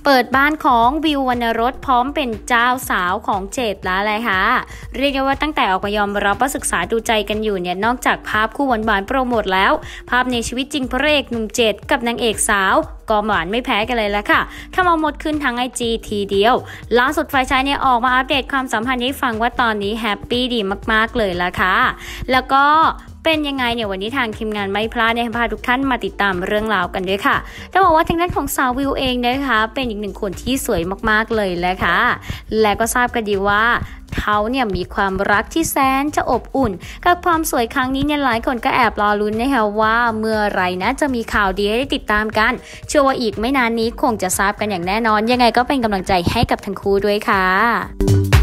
เปิดบ้านของวิววรรณรสพร้อมเป็นเจ้าสาวของเจดแล้วเลยค่ะเรียกได้ว่าตั้งแต่ออกมายอมรับว่าศึกษาดูใจกันอยู่เนี่ยนอกจากภาพคู่หวานๆโปรโมทแล้วภาพในชีวิตจริงพระเอกหนุ่มเจดกับนางเอกสาวก็หวานไม่แพ้กันเลยละค่ะทำเอาหมดขึ้นทั้ง IG ทีเดียวล่าสุดฝ่ายชายเนี่ยออกมาอัปเดตความสัมพันธ์ให้ฟังว่าตอนนี้แฮปปี้ดีมากๆเลยละค่ะแล้วก็เป็นยังไงเนี่ยวันนี้ทางทีมงานไม่พลาดเนี่ยพาทุกท่านมาติดตามเรื่องราวกันด้วยค่ะต้องบอกว่าทางด้านของสาววิวเองนะคะเป็นอีกหนึ่งคนที่สวยมากๆเลยแหละค่ะและก็ทราบกันดีว่าเขาเนี่ยมีความรักที่แสนจะอบอุ่นกับความสวยครั้งนี้เนี่ยหลายคนก็แอบรอลุ้นนะคะว่าเมื่อไรนะจะมีข่าวดีให้ได้ติดตามกันเชื่อว่าอีกไม่นานนี้คงจะทราบกันอย่างแน่นอนยังไงก็เป็นกำลังใจให้กับทั้งคู่ด้วยค่ะ